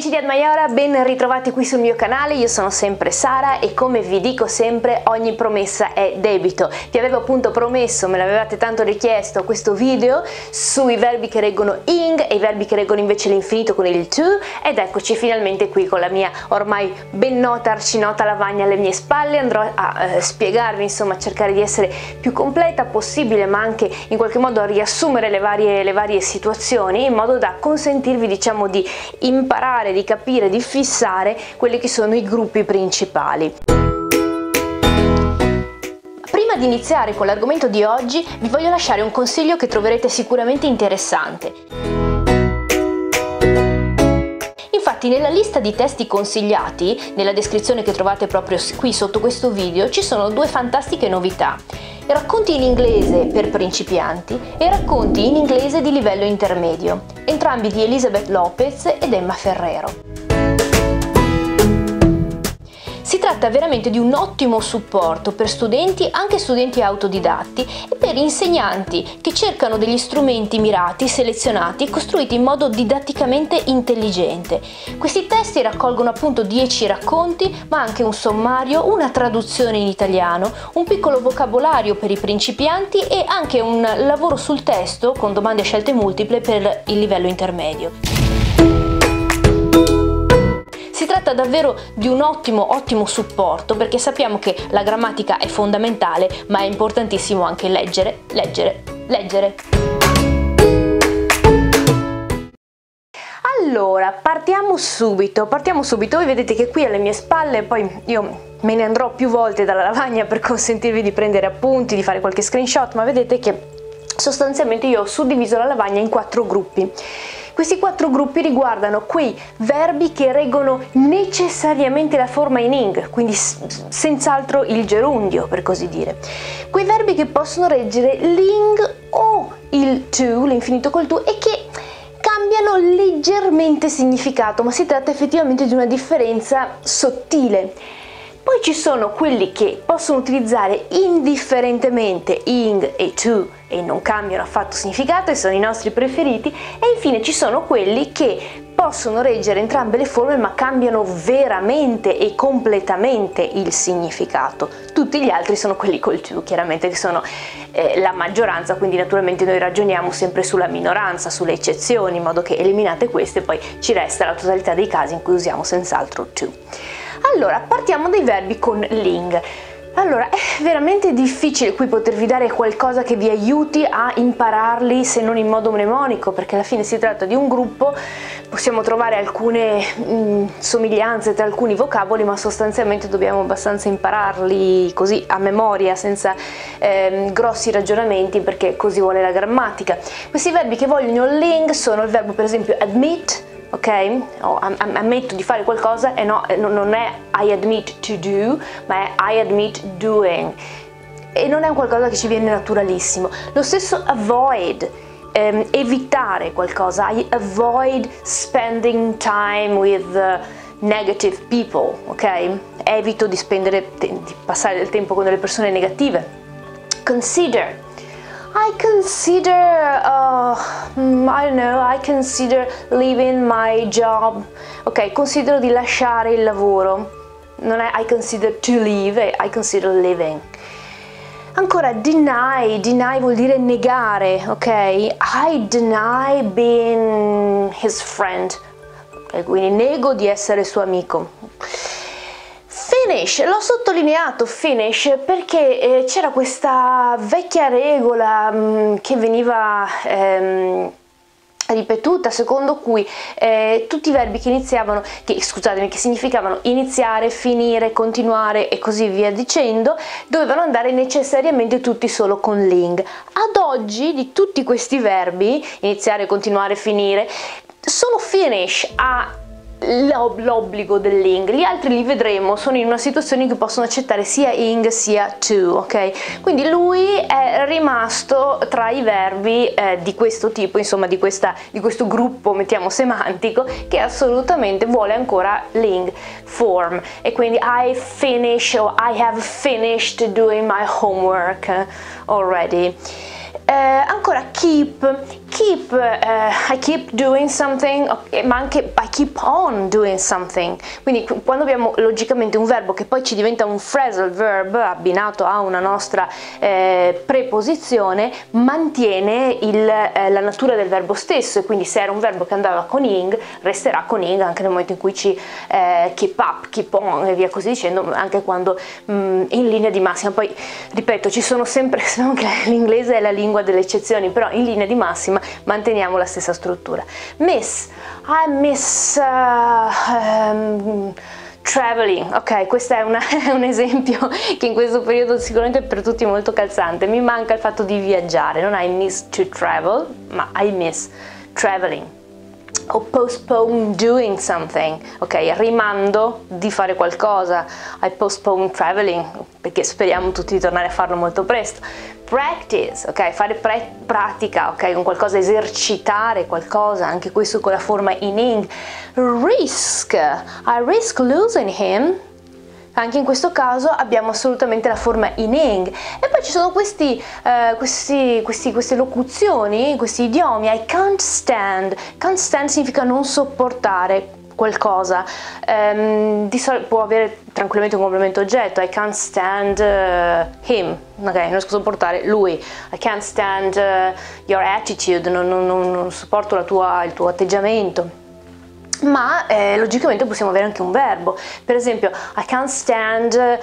Amici di Admaiora, ben ritrovati qui sul mio canale, io sono sempre Sara e come vi dico sempre ogni promessa è debito. Vi avevo appunto promesso, me l'avevate tanto richiesto, questo video sui verbi che reggono ing e i verbi che reggono invece l'infinito con il to, ed eccoci finalmente qui con la mia ormai ben nota, arcinota lavagna alle mie spalle. Andrò a spiegarvi, insomma, a cercare di essere più completa possibile, ma anche in qualche modo a riassumere le varie situazioni in modo da consentirvi, diciamo, di imparare, di capire, di fissare quelli che sono i gruppi principali. Prima di iniziare con l'argomento di oggi vi voglio lasciare un consiglio che troverete sicuramente interessante. Infatti nella lista di testi consigliati, nella descrizione che trovate proprio qui sotto questo video, ci sono due fantastiche novità: racconti in inglese per principianti e racconti in inglese di livello intermedio, entrambi di Elizabeth Lopez ed Emma Ferrero. Si tratta veramente di un ottimo supporto per studenti, anche studenti autodidatti, e per insegnanti che cercano degli strumenti mirati, selezionati e costruiti in modo didatticamente intelligente. Questi testi raccolgono appunto 10 racconti, ma anche un sommario, una traduzione in italiano, un piccolo vocabolario per i principianti e anche un lavoro sul testo con domande a scelte multiple per il livello intermedio. Si tratta davvero di un ottimo supporto, perché sappiamo che la grammatica è fondamentale, ma è importantissimo anche leggere. Allora, partiamo subito. Voi vedete che qui alle mie spalle, poi io me ne andrò più volte dalla lavagna per consentirvi di prendere appunti, di fare qualche screenshot, ma vedete che sostanzialmente io ho suddiviso la lavagna in 4 gruppi. Questi 4 gruppi riguardano quei verbi che reggono necessariamente la forma in ing, quindi senz'altro il gerundio, per così dire. Quei verbi che possono reggere l'ing o il to, l'infinito col to, e che cambiano leggermente significato, ma si tratta effettivamente di una differenza sottile. Poi ci sono quelli che possono utilizzare indifferentemente ing e to e non cambiano affatto significato e sono i nostri preferiti, e infine ci sono quelli che possono reggere entrambe le forme ma cambiano veramente e completamente il significato. Tutti gli altri sono quelli col to, chiaramente, che sono la maggioranza, quindi naturalmente noi ragioniamo sempre sulla minoranza, sulle eccezioni, in modo che eliminate queste poi ci resta la totalità dei casi in cui usiamo senz'altro to. Allora, partiamo dai verbi con l'ing. Allora, è veramente difficile qui potervi dare qualcosa che vi aiuti a impararli, se non in modo mnemonico, perché alla fine si tratta di un gruppo, possiamo trovare alcune somiglianze tra alcuni vocaboli, ma sostanzialmente dobbiamo abbastanza impararli così a memoria, senza grossi ragionamenti, perché così vuole la grammatica. Questi verbi che vogliono l'ing sono il verbo, per esempio, admit, ok? Ammetto di fare qualcosa, e no, non è I admit to do, ma è I admit doing, e non è un qualcosa che ci viene naturalissimo. Lo stesso avoid, evitare qualcosa. I avoid spending time with negative people, ok? Evito di passare del tempo con delle persone negative. Consider, I consider, I don't know, I consider leaving my job. Ok, considero di lasciare il lavoro. Non è I consider to leave, è I consider living. Ancora, deny vuol dire negare, ok? I deny being his friend. Okay, quindi nego di essere suo amico. Finish, l'ho sottolineato finish perché c'era questa vecchia regola che veniva ripetuta, secondo cui tutti i verbi che che significavano iniziare, finire, continuare e così via dicendo, dovevano andare necessariamente tutti solo con l'ing. Ad oggi di tutti questi verbi, iniziare, continuare, finire, solo finish ha l'obbligo dell'ing, gli altri li vedremo, sono in una situazione in cui possono accettare sia ing sia to, ok? Quindi lui è rimasto tra i verbi di questo tipo, insomma di questo gruppo, mettiamo, semantico, che assolutamente vuole ancora l'ing form, e quindi I finish o I have finished doing my homework already. Ancora keep I keep doing something, ma anche I keep on doing something. Quindi quando abbiamo logicamente un verbo che poi ci diventa un phrasal verb abbinato a una nostra preposizione, mantiene la natura del verbo stesso, e quindi se era un verbo che andava con ing, resterà con ing anche nel momento in cui ci keep up, keep on e via così dicendo, anche quando in linea di massima. Poi ripeto, ci sono sempre, sappiamo che l'inglese è la lingua delle eccezioni, però in linea di massima manteniamo la stessa struttura. Miss, I miss traveling. Ok, questo è un esempio che in questo periodo sicuramente per tutti molto calzante. Mi manca il fatto di viaggiare, non I miss to travel, ma I miss traveling. O postpone doing something, ok, rimando di fare qualcosa, I postpone traveling, perché speriamo tutti di tornare a farlo molto presto. Practice, ok, fare pratica, ok, con qualcosa, esercitare qualcosa, anche questo con la forma in ing. Risk, I risk losing him. Anche in questo caso abbiamo assolutamente la forma in ing. E poi ci sono queste locuzioni, questi idiomi. I can't stand. Can't stand significa non sopportare qualcosa. Di solito può avere tranquillamente un complemento oggetto. I can't stand him. Ok, non riesco a sopportare lui. I can't stand your attitude. Non sopporto il tuo atteggiamento. Ma logicamente possiamo avere anche un verbo. Per esempio, I can't stand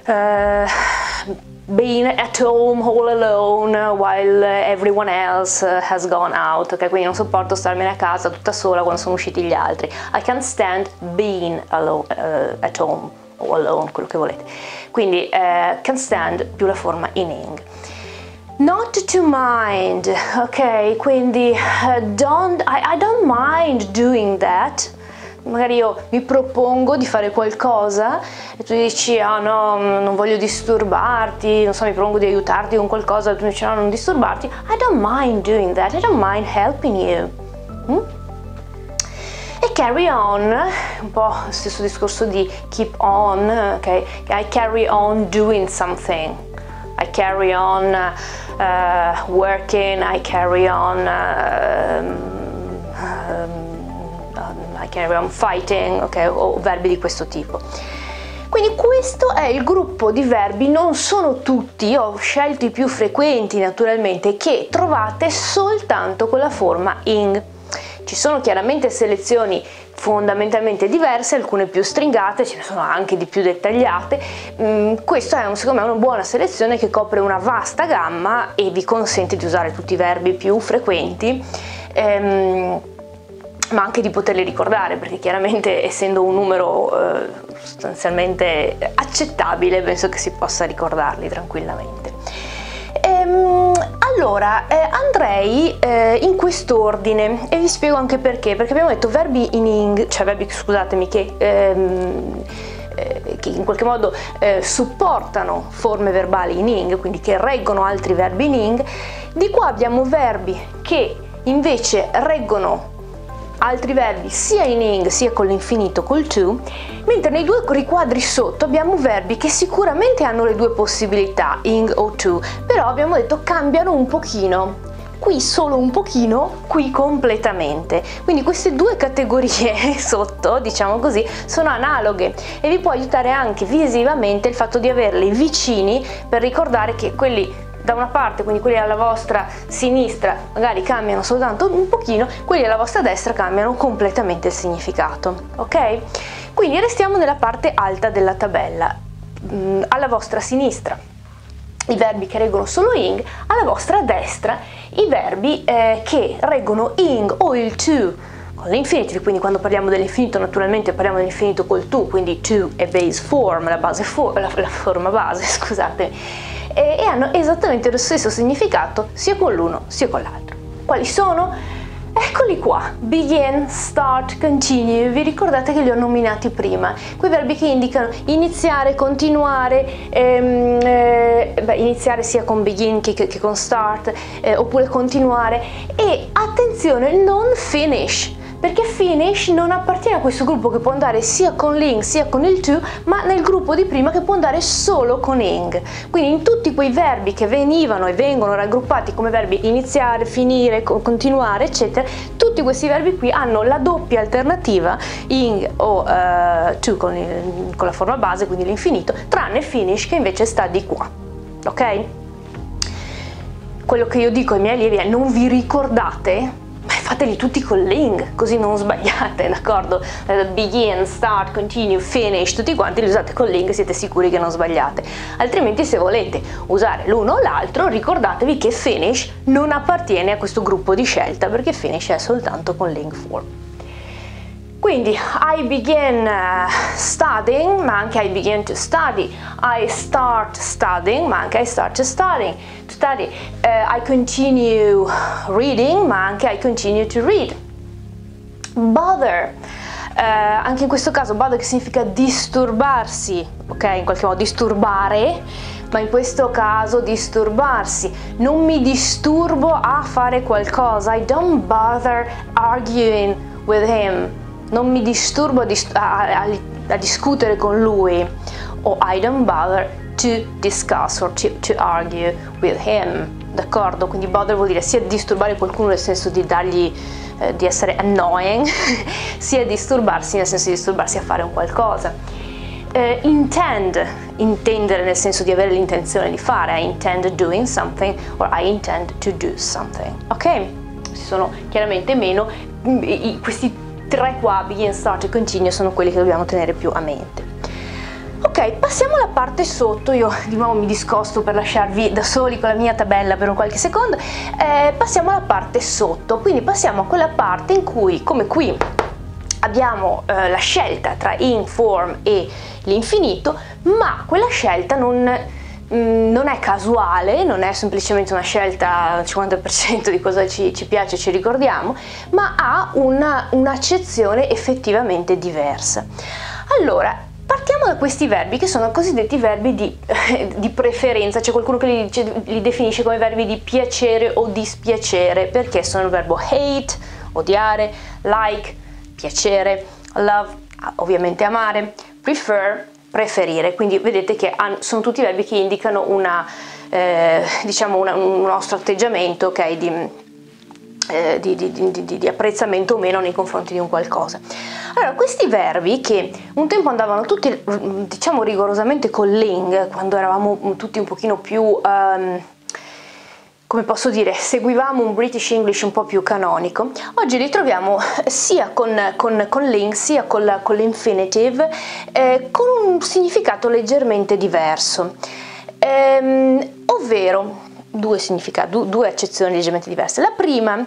being at home all alone while everyone else has gone out. Ok, quindi non sopporto starmene a casa tutta sola quando sono usciti gli altri. I can't stand being alone, at home o alone, quello che volete. Quindi can't stand più la forma in ing. Not to mind, ok, quindi I don't mind doing that. Magari io mi propongo di fare qualcosa e tu dici no, non voglio disturbarti, non so, mi propongo di aiutarti con qualcosa e tu dici no, non disturbarti. I don't mind doing that, I don't mind helping you. E carry on, un po' lo stesso discorso di keep on, ok, I carry on doing something. I carry on working, I carry on fighting, ok, o verbi di questo tipo. Quindi questo è il gruppo di verbi, non sono tutti, io ho scelto i più frequenti naturalmente, che trovate soltanto con la forma ing. Ci sono chiaramente selezioni fondamentalmente diverse, alcune più stringate, ce ne sono anche di più dettagliate. Questa è secondo me una buona selezione che copre una vasta gamma e vi consente di usare tutti i verbi più frequenti, ma anche di poterli ricordare, perché chiaramente essendo un numero sostanzialmente accettabile penso che si possa ricordarli tranquillamente. Allora andrei in quest'ordine e vi spiego anche perché abbiamo detto verbi in ing, cioè verbi, scusatemi, che in qualche modo supportano forme verbali in ing, quindi che reggono altri verbi in ing. Di qua abbiamo verbi che invece reggono altri verbi sia in ing sia con l'infinito col to, mentre nei due riquadri sotto abbiamo verbi che sicuramente hanno le due possibilità, ing o to, però abbiamo detto cambiano un pochino, qui solo un pochino, qui completamente. Quindi queste due categorie sotto, diciamo così, sono analoghe e vi può aiutare anche visivamente il fatto di averli vicini per ricordare che quelli da una parte, quindi quelli alla vostra sinistra magari cambiano soltanto un pochino, quelli alla vostra destra cambiano completamente il significato, ok? Quindi restiamo nella parte alta della tabella. Alla vostra sinistra i verbi che reggono solo ing, alla vostra destra i verbi che reggono ing o il to con l'infinitive, quindi quando parliamo dell'infinito naturalmente parliamo dell'infinito col to, quindi to è base form, la forma base, scusate, e hanno esattamente lo stesso significato sia con l'uno sia con l'altro. Quali sono? Eccoli qua, begin, start, continue. Vi ricordate che li ho nominati prima, quei verbi che indicano iniziare, continuare, iniziare sia con begin che con start, oppure continuare. E attenzione, non finish. Perché finish non appartiene a questo gruppo che può andare sia con l'ing sia con il to, ma nel gruppo di prima che può andare solo con ing. Quindi in tutti quei verbi che venivano e vengono raggruppati come verbi iniziare, finire, continuare, eccetera, tutti questi verbi qui hanno la doppia alternativa ing o to con la forma base, quindi l'infinito, tranne finish che invece sta di qua, ok? Quello che io dico ai miei allievi è: non vi ricordate? Fateli tutti con l'ing, così non sbagliate, d'accordo? Begin, start, continue, finish, tutti quanti li usate con l'ing, siete sicuri che non sbagliate. Altrimenti, se volete usare l'uno o l'altro, ricordatevi che finish non appartiene a questo gruppo di scelta, perché finish è soltanto con l'ing form. Quindi I begin studying, ma anche I begin to study. I start studying, ma anche I start to study. I continue reading, ma anche I continue to read. Bother, anche in questo caso bother che significa disturbarsi, ok? In qualche modo disturbare, ma in questo caso disturbarsi. Non mi disturbo a fare qualcosa. I don't bother arguing with him. Non mi disturbo a discutere con lui. O I don't bother to discuss or to argue with him. D'accordo? Quindi bother vuol dire sia disturbare qualcuno nel senso di dargli di essere annoying, sia disturbarsi nel senso di disturbarsi a fare un qualcosa. Intendere nel senso di avere l'intenzione di fare. I intend doing something or I intend to do something. Ok? Ci sono chiaramente meno questi tre qua, begin, start e continue, sono quelli che dobbiamo tenere più a mente. Ok, passiamo alla parte sotto. Io di nuovo mi discosto per lasciarvi da soli con la mia tabella per un qualche secondo. Passiamo alla parte sotto, quindi passiamo a quella parte in cui, come qui, abbiamo la scelta tra in, form e l'infinito, ma quella scelta non è casuale, non è semplicemente una scelta al 50% di cosa ci piace, ci ricordiamo, ma ha un'accezione effettivamente diversa. Allora, partiamo da questi verbi che sono cosiddetti verbi di preferenza. C'è qualcuno che li definisce come verbi di piacere o dispiacere, perché sono il verbo hate, odiare, like, piacere, love, ovviamente amare, prefer, preferire. Quindi vedete che sono tutti verbi che indicano diciamo un nostro atteggiamento, ok, di apprezzamento o meno nei confronti di un qualcosa. Allora, questi verbi che un tempo andavano tutti, diciamo, rigorosamente con l'ing, quando eravamo tutti un pochino più come posso dire, seguivamo un British English un po' più canonico, oggi li troviamo sia con l'ing sia con l'infinitive, con un significato leggermente diverso, ovvero due accezioni leggermente diverse. La prima,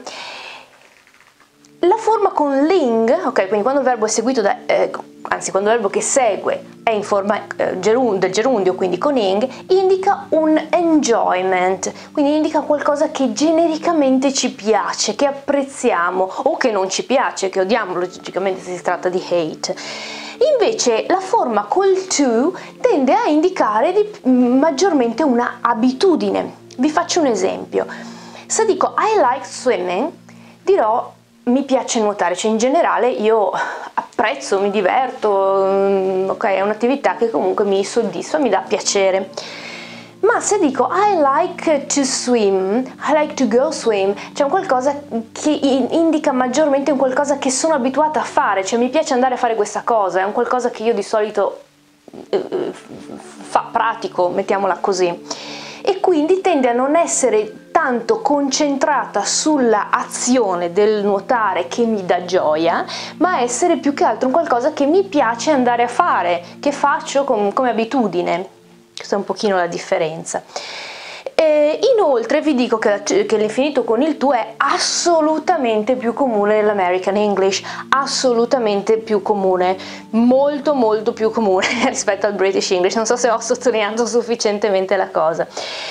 la forma con l'ing, ok, quindi quando il verbo è seguito quando il verbo che segue è in forma del gerundio, quindi con ing, indica un enjoyment, quindi indica qualcosa che genericamente ci piace, che apprezziamo, o che non ci piace, che odiamo, logicamente se si tratta di hate. Invece la forma col to tende a indicare maggiormente una abitudine. Vi faccio un esempio. Se dico I like swimming, dirò mi piace nuotare, cioè in generale io apprezzo, mi diverto, ok, è un'attività che comunque mi soddisfa, mi dà piacere. Ma se dico I like to swim, I like to go swim, c'è un qualcosa che indica maggiormente un qualcosa che sono abituata a fare, cioè mi piace andare a fare questa cosa, è un qualcosa che io di solito pratico, mettiamola così. E quindi tende a non essere tanto concentrata sulla azione del nuotare che mi dà gioia, ma essere più che altro un qualcosa che mi piace andare a fare, che faccio come abitudine. Questa è un pochino la differenza. Inoltre vi dico che l'infinito con il to è assolutamente più comune nell'American English, assolutamente più comune, molto molto più comune rispetto al British English. Non so se ho sottolineato sufficientemente la cosa.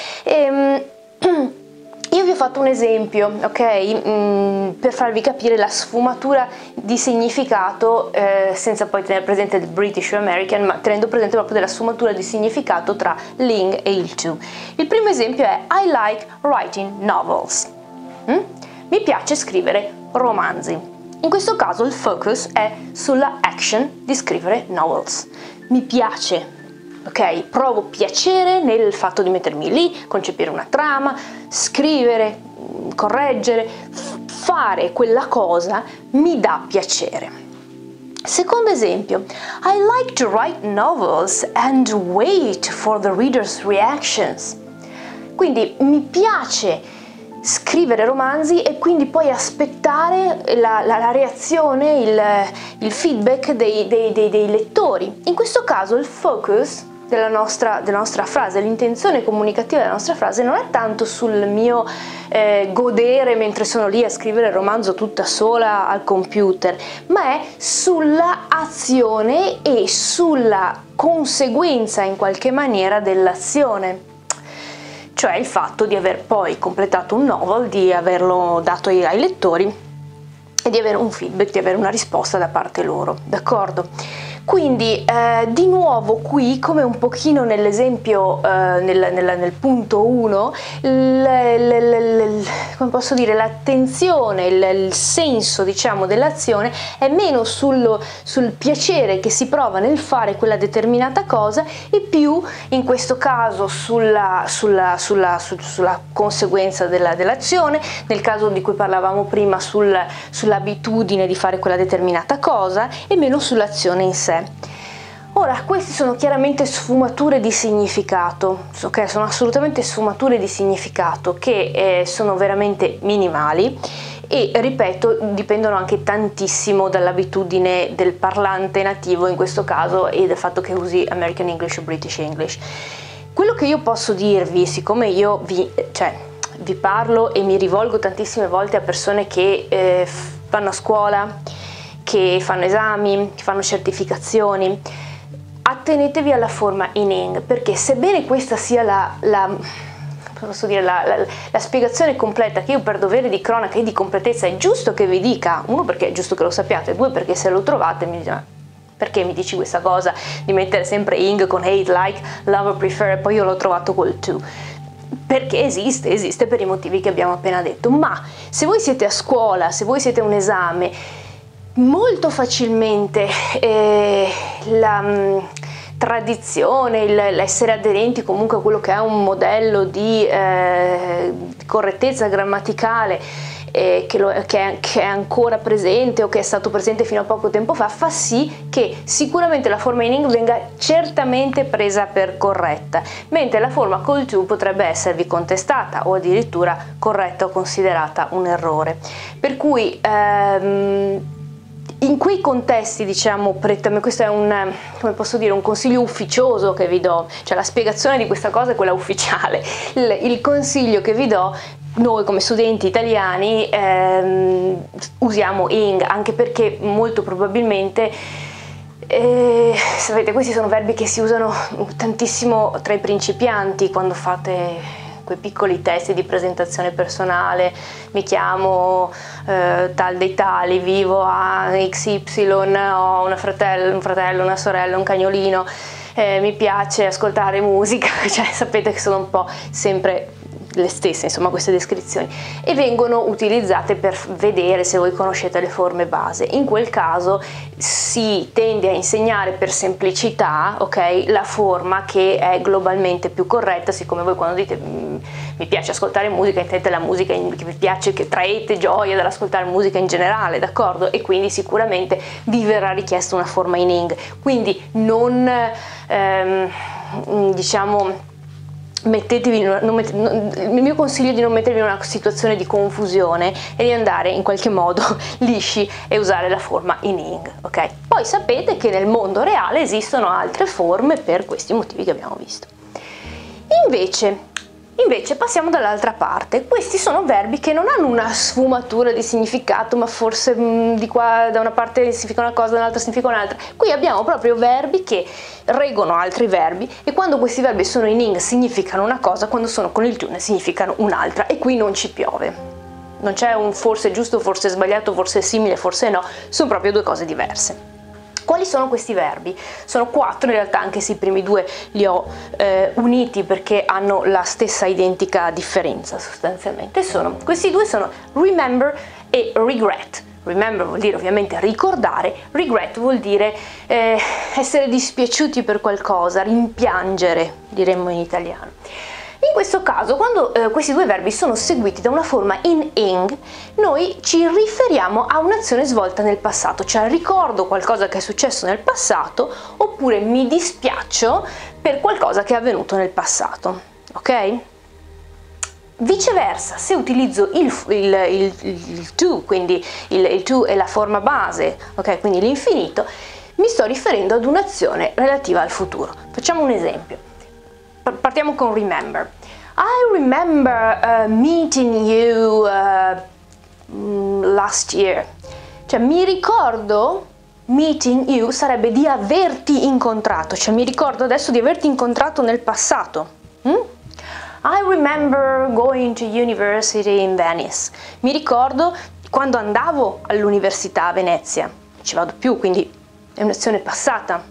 Io vi ho fatto un esempio, ok, per farvi capire la sfumatura di significato, senza poi tenere presente il British o American, ma tenendo presente proprio della sfumatura di significato tra l'ing e il to. Il primo esempio è I like writing novels. Mi piace scrivere romanzi. In questo caso il focus è sulla action di scrivere novels. Mi piace, ok? Provo piacere nel fatto di mettermi lì, concepire una trama, scrivere, correggere, fare quella cosa mi dà piacere. Secondo esempio, I like to write novels and wait for the reader's reactions. Quindi mi piace scrivere romanzi e quindi poi aspettare la reazione, il feedback dei lettori. In questo caso il focus della nostra frase, l'intenzione comunicativa della nostra frase non è tanto sul mio godere mentre sono lì a scrivere il romanzo tutta sola al computer, ma è sulla azione e sulla conseguenza in qualche maniera dell'azione. Cioè il fatto di aver poi completato un novel, di averlo dato ai lettori e di avere un feedback, di avere una risposta da parte loro, d'accordo? Quindi di nuovo qui, come un pochino nell'esempio, nel punto 1, come posso dire, l'attenzione, il senso diciamo dell'azione è meno sul piacere che si prova nel fare quella determinata cosa e più in questo caso sulla conseguenza dell'azione, nel caso di cui parlavamo prima sull'abitudine di fare quella determinata cosa e meno sull'azione in sé. Ora, queste sono chiaramente sfumature di significato, ok? Sono assolutamente sfumature di significato che sono veramente minimali e, ripeto, dipendono anche tantissimo dall'abitudine del parlante nativo in questo caso e dal fatto che usi American English o British English. Quello che io posso dirvi, siccome io vi parlo e mi rivolgo tantissime volte a persone che vanno a scuola, che fanno esami, che fanno certificazioni, attenetevi alla forma in ing, perché sebbene questa sia la spiegazione completa che io per dovere di cronaca e di completezza è giusto che vi dica, uno perché è giusto che lo sappiate, due perché se lo trovate mi dite perché mi dici questa cosa di mettere sempre ing con hate, like, love or prefer e poi io l'ho trovato col to. Perché esiste per i motivi che abbiamo appena detto, ma se voi siete a scuola, se voi siete a un esame, molto facilmente la tradizione, l'essere aderenti comunque a quello che è un modello di correttezza grammaticale che è ancora presente o che è stato presente fino a poco tempo fa sì che sicuramente la forma in ing venga certamente presa per corretta, mentre la forma col to potrebbe esservi contestata o addirittura corretta o considerata un errore. Per cui in quei contesti, diciamo, questo è come posso dire, un consiglio ufficioso che vi do, cioè la spiegazione di questa cosa è quella ufficiale. Il consiglio che vi do, noi come studenti italiani usiamo ing, anche perché molto probabilmente sapete, questi sono verbi che si usano tantissimo tra i principianti quando fate quei piccoli testi di presentazione personale, mi chiamo tal dei tali, vivo a XY, ho un fratello, una sorella, un cagnolino, mi piace ascoltare musica, cioè sapete che sono un po' sempre le stesse, insomma, queste descrizioni, e vengono utilizzate per vedere se voi conoscete le forme base. In quel caso si tende a insegnare per semplicità, ok, la forma che è globalmente più corretta, siccome voi quando dite mi piace ascoltare musica, intendete la musica che vi piace, che traete gioia dall'ascoltare musica in generale, d'accordo? E quindi sicuramente vi verrà richiesta una forma in ing, quindi non diciamo il mio consiglio è di non mettervi in una situazione di confusione e di andare in qualche modo lisci e usare la forma in ing, ok? Poi sapete che nel mondo reale esistono altre forme per questi motivi che abbiamo visto. Invece passiamo dall'altra parte. Questi sono verbi che non hanno una sfumatura di significato, ma forse di qua da una parte significa una cosa, dall'altra significa un'altra. Qui abbiamo proprio verbi che reggono altri verbi e quando questi verbi sono in ing significano una cosa, quando sono con il to ne significano un'altra, e qui non ci piove. Non c'è un forse giusto, forse sbagliato, forse simile, forse no, sono proprio due cose diverse. Quali sono questi verbi? Sono 4 in realtà, anche se i primi 2 li ho uniti perché hanno la stessa identica differenza sostanzialmente. Questi 2 sono remember e regret. Remember vuol dire ovviamente ricordare, regret vuol dire essere dispiaciuti per qualcosa, rimpiangere, diremmo in italiano. In questo caso, quando questi due verbi sono seguiti da una forma in-ing, noi ci riferiamo a un'azione svolta nel passato, cioè ricordo qualcosa che è successo nel passato oppure mi dispiaccio per qualcosa che è avvenuto nel passato, ok? Viceversa, se utilizzo il to, quindi il to è la forma base, ok? Quindi l'infinito, mi sto riferendo ad un'azione relativa al futuro. Facciamo un esempio. Partiamo con remember. I remember meeting you last year. Cioè mi ricordo, meeting you sarebbe di averti incontrato, cioè mi ricordo adesso di averti incontrato nel passato. I remember going to university in Venice. Mi ricordo quando andavo all'università a Venezia. Non ci vado più, quindi è un'azione passata.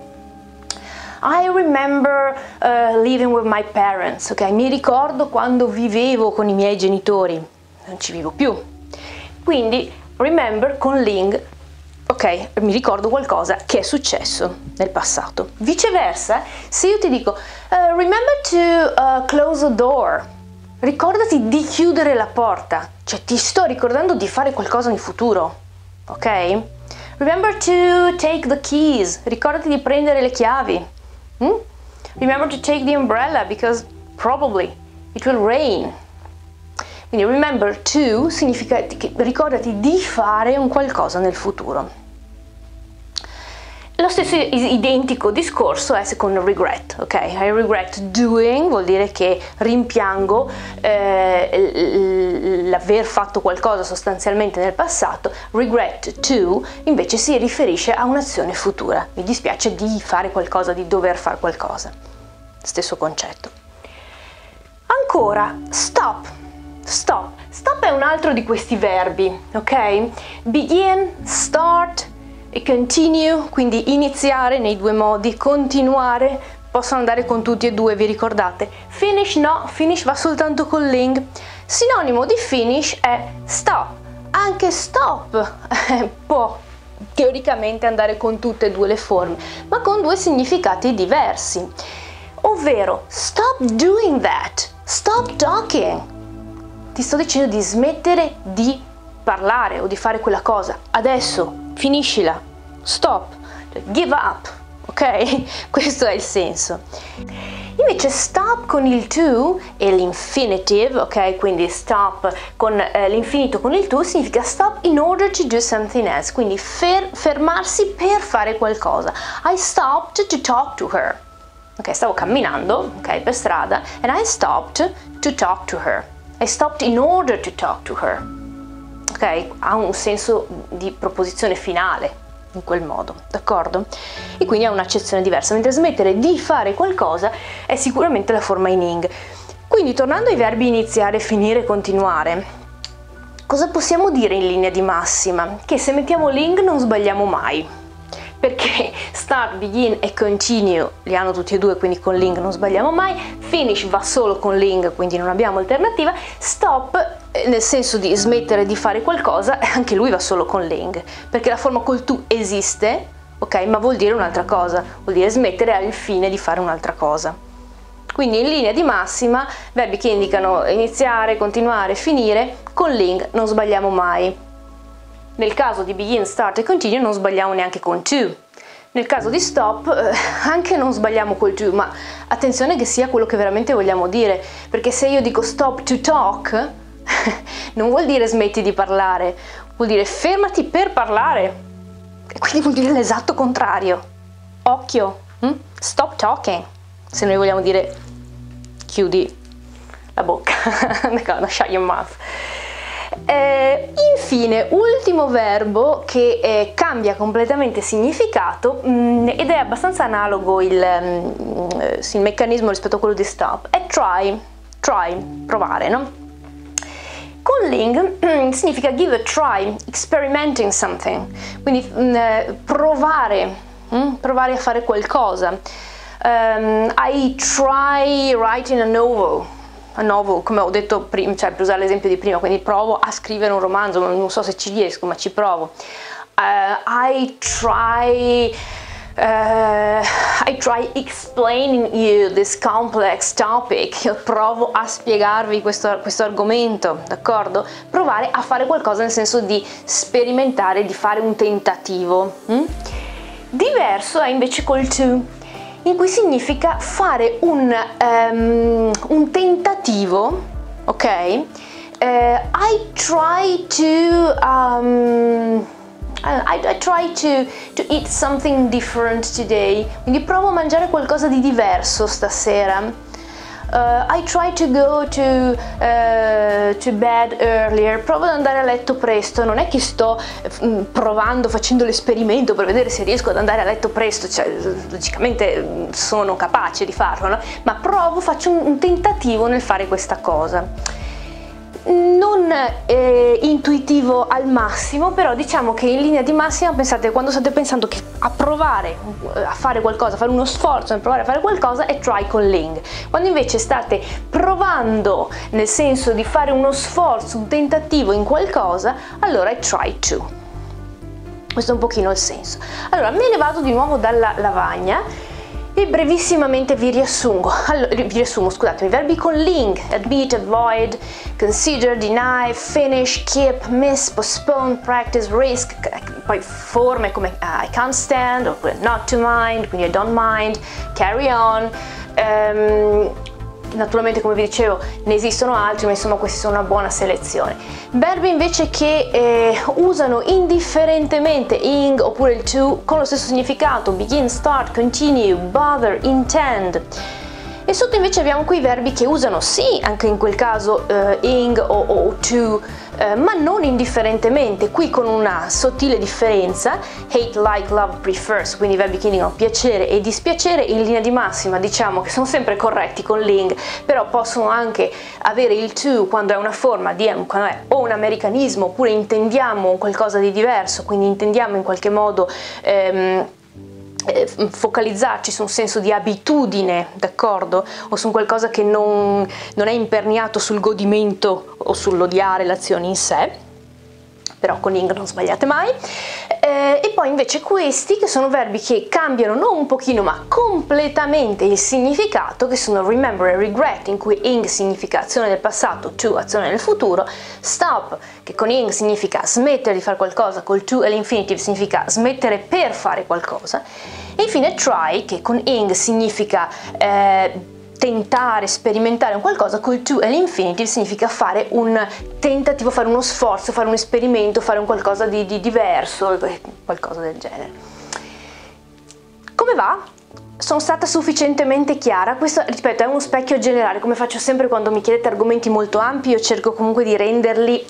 I remember living with my parents. Ok, mi ricordo quando vivevo con i miei genitori. Non ci vivo più. Quindi remember con ling. Ok, mi ricordo qualcosa che è successo nel passato. Viceversa, se io ti dico remember to close the door, ricordati di chiudere la porta, cioè ti sto ricordando di fare qualcosa nel futuro, ok? Remember to take the keys, ricordati di prendere le chiavi. Remember to take the umbrella because probably it will rain. Quindi remember to significa che ricordati di fare un qualcosa nel futuro. Lo stesso identico discorso è con regret, ok? I regret doing vuol dire che rimpiango l'aver fatto qualcosa sostanzialmente nel passato. Regret to invece si riferisce a un'azione futura. Mi dispiace di fare qualcosa, di dover fare qualcosa. Stesso concetto. Ancora, stop. Stop. Stop è un altro di questi verbi, ok? Begin, start e continue, quindi iniziare nei due modi, continuare, possono andare con tutti e due, vi ricordate? Finish no, finish va soltanto con ling. Sinonimo di finish è stop. Anche stop può teoricamente andare con tutte e due le forme, ma con due significati diversi. Ovvero, stop doing that, stop talking. Ti sto dicendo di smettere di parlare o di fare quella cosa. Adesso, finiscila. Stop. Give up. Ok? Questo è il senso. Invece stop con il to e l'infinitive, ok? Quindi stop con l'infinito con il to significa stop in order to do something else. Quindi fermarsi per fare qualcosa. I stopped to talk to her. Ok, stavo camminando, ok, per strada, and I stopped to talk to her. I stopped in order to talk to her. Ok, ha un senso di proposizione finale in quel modo, d'accordo? E quindi ha un'accezione diversa, mentre smettere di fare qualcosa è sicuramente la forma in ing. Quindi tornando ai verbi iniziare, finire, continuare, cosa possiamo dire in linea di massima? Che se mettiamo l'ing non sbagliamo mai. Perché start, begin e continue li hanno tutti e due, quindi con ling non sbagliamo mai. Finish va solo con ling, quindi non abbiamo alternativa. Stop, nel senso di smettere di fare qualcosa, anche lui va solo con ling, perché la forma col to esiste, ok, ma vuol dire un'altra cosa, vuol dire smettere al fine di fare un'altra cosa. Quindi in linea di massima, verbi che indicano iniziare, continuare, finire, con ling non sbagliamo mai. Nel caso di begin, start e continue non sbagliamo neanche con to. Nel caso di stop anche non sbagliamo col to, ma attenzione che sia quello che veramente vogliamo dire, perché se io dico stop to talk non vuol dire smetti di parlare, vuol dire fermati per parlare, e quindi vuol dire l'esatto contrario. Occhio, stop talking, se noi vogliamo dire chiudi la bocca, no, shut your mouth. Infine, ultimo verbo che cambia completamente significato ed è abbastanza analogo il meccanismo rispetto a quello di stop, è try, provare, no? Con ling significa give a try, experimenting something, quindi provare a fare qualcosa. I try writing a novel. a novel, come ho detto prima, cioè per usare l'esempio di prima, quindi provo a scrivere un romanzo, non so se ci riesco, ma ci provo. I try explaining you this complex topic. Io provo a spiegarvi questo argomento, d'accordo? Provare a fare qualcosa nel senso di sperimentare, di fare un tentativo. Diverso è invece col to, in cui significa fare un tentativo, ok? I try to eat something different today. Quindi provo a mangiare qualcosa di diverso stasera. I try to go to bed earlier. Provo ad andare a letto presto. Non è che sto facendo l'esperimento per vedere se riesco ad andare a letto presto, cioè logicamente sono capace di farlo, no? Ma faccio un tentativo nel fare questa cosa. Non intuitivo al massimo, però diciamo che in linea di massima, pensate, quando state pensando che a provare a fare qualcosa, fare uno sforzo nel provare a fare qualcosa, è try con ling. Quando invece state provando nel senso di fare uno sforzo, un tentativo in qualcosa, allora è try to. Questo è un pochino il senso. Allora me ne vado di nuovo dalla lavagna e brevissimamente vi riassumo, scusatemi, i verbi con ling: admit, avoid, consider, deny, finish, keep, miss, postpone, practice, risk. Poi forme come I can't stand, oppure not to mind, quindi I don't mind, carry on. Naturalmente, come vi dicevo, ne esistono altri, ma insomma questi sono una buona selezione. Verbi invece che usano indifferentemente ing oppure il to con lo stesso significato: begin, start, continue, bother, intend. E sotto invece abbiamo qui i verbi che usano sì anche in quel caso ing o to, ma non indifferentemente, qui con una sottile differenza: hate, like, love, prefers. Quindi i verbi che indicano piacere e dispiacere in linea di massima diciamo che sono sempre corretti con l'ing, però possono anche avere il to quando è una forma di quando è o un americanismo oppure intendiamo qualcosa di diverso, quindi intendiamo in qualche modo focalizzarci su un senso di abitudine, d'accordo? O su qualcosa che non è imperniato sul godimento o sull'odiare l'azione in sé, però con ing non sbagliate mai. E poi invece questi che sono verbi che cambiano non un pochino ma completamente il significato, che sono remember e regret, in cui ing significa azione del passato, to azione del futuro, stop che con ing significa smettere di fare qualcosa, col to e l'infinitive significa smettere per fare qualcosa, e infine try che con ing significa tentare, sperimentare un qualcosa, col to e l'infinitive significa fare un tentativo, fare uno sforzo, fare un esperimento, fare un qualcosa di diverso, qualcosa del genere. Come va? Sono stata sufficientemente chiara? Questo, ripeto, è uno specchio generale, come faccio sempre quando mi chiedete argomenti molto ampi, io cerco comunque di renderli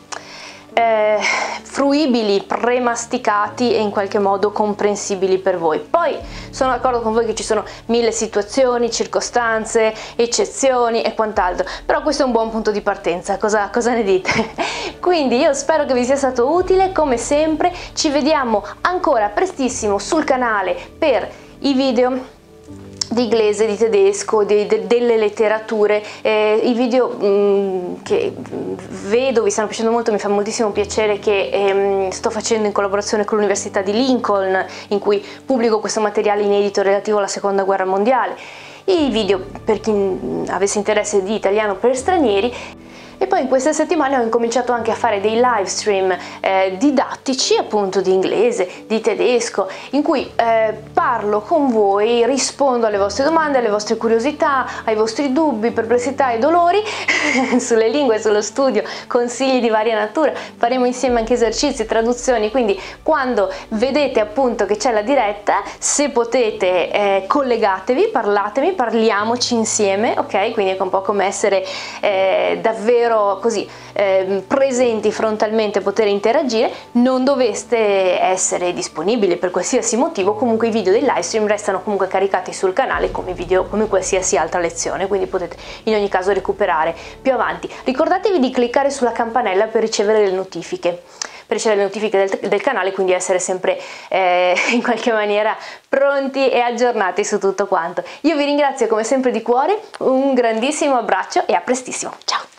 fruibili, premasticati e in qualche modo comprensibili per voi. Poi sono d'accordo con voi che ci sono mille situazioni, circostanze, eccezioni e quant'altro, però questo è un buon punto di partenza, cosa ne dite? Quindi io spero che vi sia stato utile, come sempre ci vediamo ancora prestissimo sul canale per i video di inglese, di tedesco, delle letterature, i video che vedo vi stanno piacendo molto, mi fa moltissimo piacere, che sto facendo in collaborazione con l'Università di Lincoln, in cui pubblico questo materiale inedito relativo alla Seconda Guerra Mondiale, i video per chi avesse interesse di italiano per stranieri. E poi in queste settimane ho incominciato anche a fare dei live stream didattici, appunto di inglese, di tedesco, in cui parlo con voi, rispondo alle vostre domande, alle vostre curiosità, ai vostri dubbi, perplessità e dolori sulle lingue, sullo studio, consigli di varia natura. Faremo insieme anche esercizi, traduzioni, quindi quando vedete appunto che c'è la diretta, se potete collegatevi, parlatemi, parliamoci insieme, ok? Quindi è un po' come essere davvero così presenti frontalmente, poter interagire. Non doveste essere disponibili per qualsiasi motivo, comunque i video dei live stream restano comunque caricati sul canale come video, come qualsiasi altra lezione, quindi potete in ogni caso recuperare più avanti. Ricordatevi di cliccare sulla campanella per ricevere le notifiche. per ricevere le notifiche del canale, quindi essere sempre in qualche maniera pronti e aggiornati su tutto quanto. Io vi ringrazio come sempre di cuore, un grandissimo abbraccio e a prestissimo, ciao!